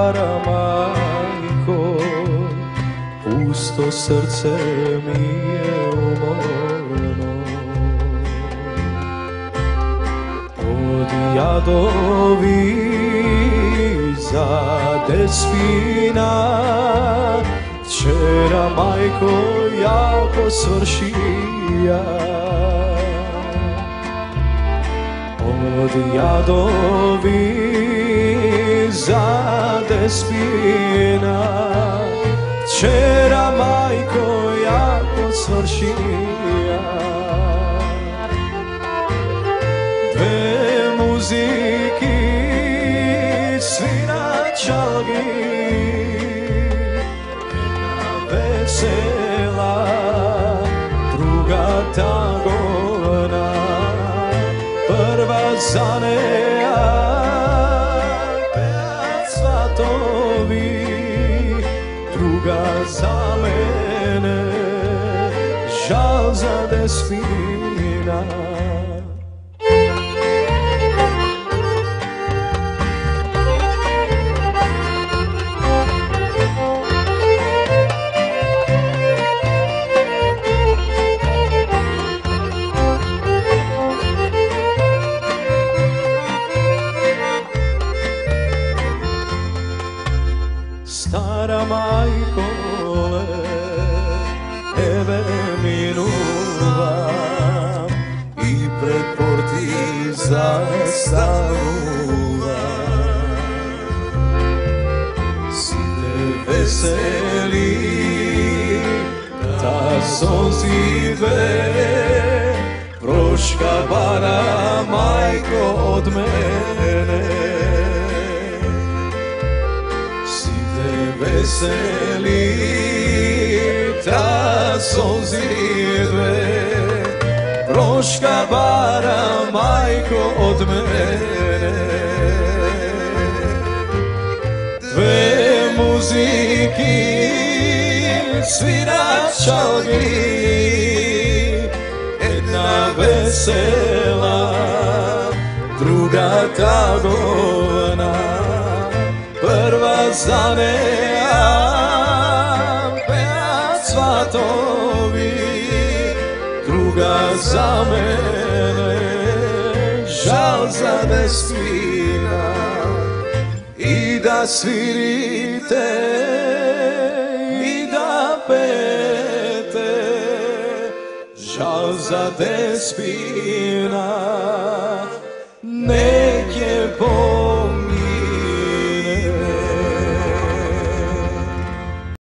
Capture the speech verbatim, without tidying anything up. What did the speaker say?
stara majko, pusto srce mi je umorno. Od jadovi zade spina, včera majko jako svršija. Od jadovi zade spina, včera majko jako svršija. Dve muziki svira čalgi, vesela, druga tagona, prva zaneja, pet svatovi, druga za mene, žal za despina. Stara majkole, eve minuva i pred porti zastanuva. Si te veseli, da sozi dve, proška bara majko od mene. Veseli, ta sozive, proška bara majko od mene. Dve muziki svira čalgi, jedna vesela, druga tagovna, prva zaneja, pet svatovi, druga za mene, žal za despina. I da svirite i da pete, žal za despina.